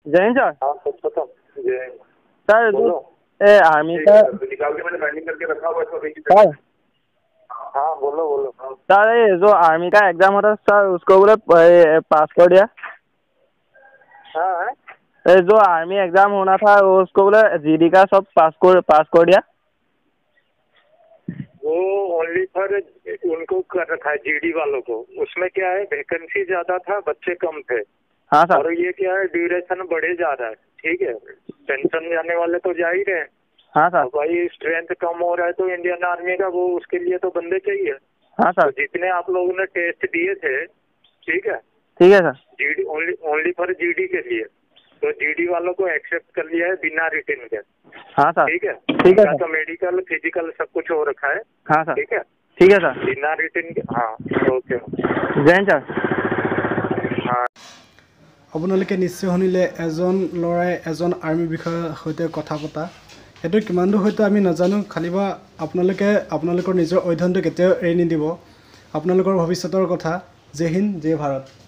Jain sir. हाँ सच बताओ। Jain sir बोलो। आर्मी का निकाल के मैंने बाइंडिंग करके रखा हुआ है सर। हाँ बोलो बोलो। हाँ सर ये जो आर्मी का एग्जाम होता है सर उसको बोले पास कर दिया। हाँ जो आर्मी एग्जाम होना था उसको बोले जीडी का सब पास कर दिया। वो ओनली फॉर उनको कर रखा है जीडी वालों को। उसमें क्या है वैकेंसी ज्यादा था बच्चे कम थे। हाँ सर। और ये क्या है ड्यूरेशन बढ़े जा रहा है। ठीक है पेंशन जाने वाले तो जा ही रहे। हाँ सर। भाई स्ट्रेंथ कम हो रहा है तो इंडियन आर्मी का वो उसके लिए तो बंदे चाहिए। हाँ तो सर। जितने आप लोगों ने टेस्ट दिए थे ठीक है ठीक है sir. GD only for GD के लिए तो जीडी वालों को एक्सेप्ट कर लिया है बिना रिटर्न के। हाँ सर। ठीक है ठीक है उनका सर। तो मेडिकल फिजिकल सब कुछ हो रखा है। हाँ सर। ठीक है ठीक है सर। बिना रिटर्न के। हाँ ओके। जैन सर। हाँ আপোনালোকে নিশ্চয় শুনিলে এজন ল'ৰাই এজন আৰ্মি বিষয়াৰ সৈতে কথা পতা। সেইটো কিমান দূৰ হয়তো আমি নাজানো, খালি বা আপোনালোকে আপোনালোকৰ নিজৰ অধ্যয়নটো কেতিয়াও এৰি নিদিব। আপোনালোকৰ ভৱিষ্যতৰ কথা। জয় হিন্দ জয় ভাৰত।